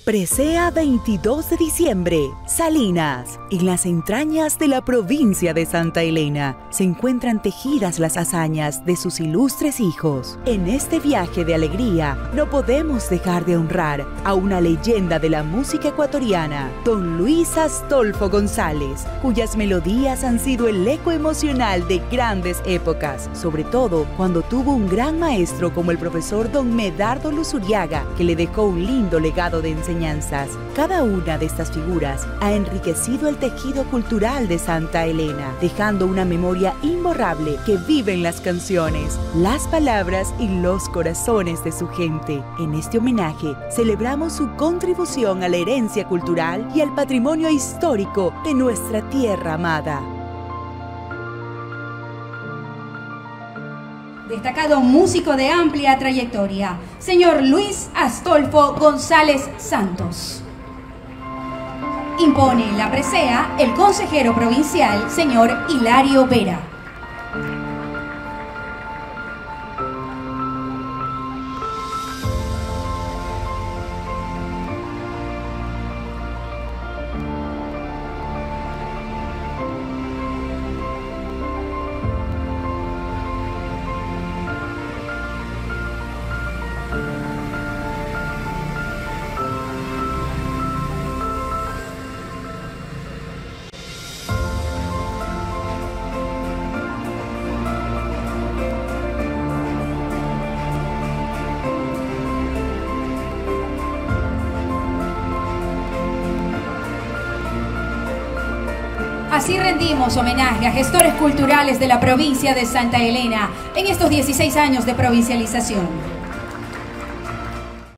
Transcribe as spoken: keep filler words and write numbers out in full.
Presea veintidós de diciembre, Salinas. En las entrañas de la provincia de Santa Elena se encuentran tejidas las hazañas de sus ilustres hijos. En este viaje de alegría no podemos dejar de honrar a una leyenda de la música ecuatoriana, don Luis Astolfo González, cuyas melodías han sido el eco emocional de grandes épocas, sobre todo cuando tuvo un gran maestro como el profesor don Medardo Luzuriaga, que le dejó un lindo legado de enseñanza. Cada una de estas figuras ha enriquecido el tejido cultural de Santa Elena, dejando una memoria imborrable que vive en las canciones, las palabras y los corazones de su gente. En este homenaje celebramos su contribución a la herencia cultural y al patrimonio histórico de nuestra tierra amada. Destacado músico de amplia trayectoria, señor Luis Astolfo González Santos. Impone la presea el consejero provincial, señor Hilario Vera. Así rendimos homenaje a gestores culturales de la provincia de Santa Elena en estos dieciséis años de provincialización.